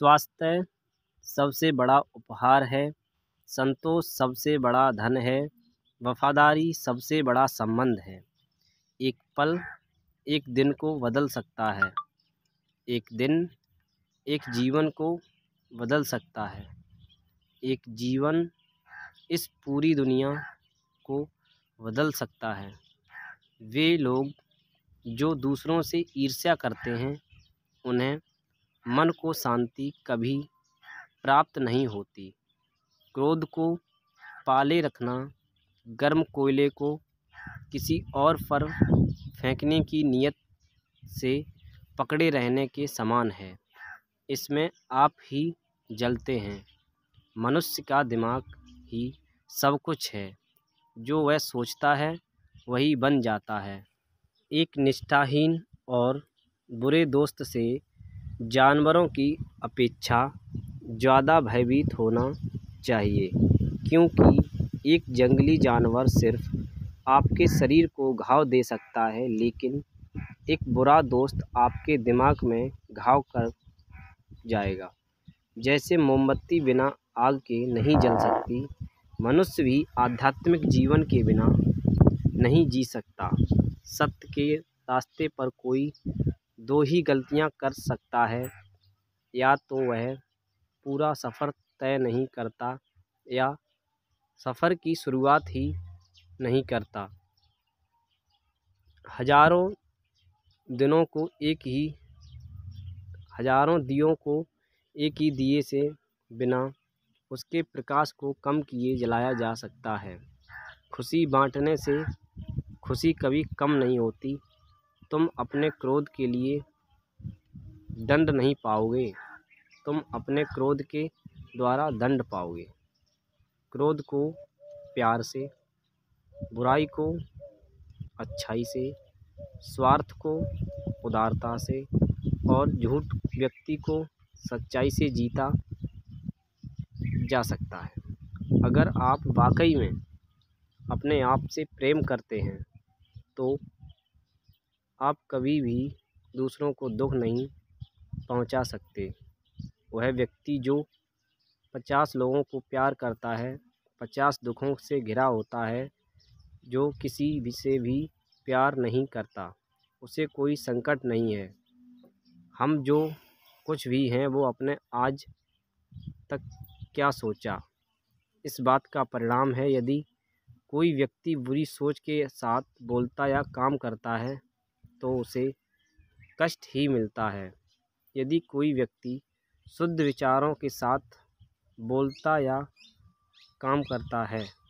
स्वास्थ्य सबसे बड़ा उपहार है। संतोष सबसे बड़ा धन है। वफादारी सबसे बड़ा संबंध है। एक पल एक दिन को बदल सकता है। एक दिन एक जीवन को बदल सकता है। एक जीवन इस पूरी दुनिया को बदल सकता है। वे लोग जो दूसरों से ईर्ष्या करते हैं, उन्हें मन को शांति कभी प्राप्त नहीं होती। क्रोध को पाले रखना गर्म कोयले को किसी और पर फेंकने की नीयत से पकड़े रहने के समान है। इसमें आप ही जलते हैं। मनुष्य का दिमाग ही सब कुछ है। जो वह सोचता है वही बन जाता है। एक निष्ठाहीन और बुरे दोस्त से जानवरों की अपेक्षा ज़्यादा भयभीत होना चाहिए, क्योंकि एक जंगली जानवर सिर्फ आपके शरीर को घाव दे सकता है, लेकिन एक बुरा दोस्त आपके दिमाग में घाव कर जाएगा। जैसे मोमबत्ती बिना आग के नहीं जल सकती, मनुष्य भी आध्यात्मिक जीवन के बिना नहीं जी सकता। सत्य के रास्ते पर कोई दो ही गलतियां कर सकता है, या तो वह पूरा सफ़र तय नहीं करता या सफ़र की शुरुआत ही नहीं करता। हजारों दियों को एक ही दिए से बिना उसके प्रकाश को कम किए जलाया जा सकता है। खुशी बांटने से खुशी कभी कम नहीं होती। तुम अपने क्रोध के लिए दंड नहीं पाओगे, तुम अपने क्रोध के द्वारा दंड पाओगे। क्रोध को प्यार से, बुराई को अच्छाई से, स्वार्थ को उदारता से और झूठ व्यक्ति को सच्चाई से जीता जा सकता है। अगर आप वाकई में अपने आप से प्रेम करते हैं तो आप कभी भी दूसरों को दुख नहीं पहुंचा सकते। वह व्यक्ति जो 50 लोगों को प्यार करता है, 50 दुखों से घिरा होता है। जो किसी भी से भी प्यार नहीं करता, उसे कोई संकट नहीं है। हम जो कुछ भी हैं वो अपने आज तक क्या सोचा, इस बात का परिणाम है। यदि कोई व्यक्ति बुरी सोच के साथ बोलता या काम करता है तो उसे कष्ट ही मिलता है। यदि कोई व्यक्ति शुद्ध विचारों के साथ बोलता या काम करता है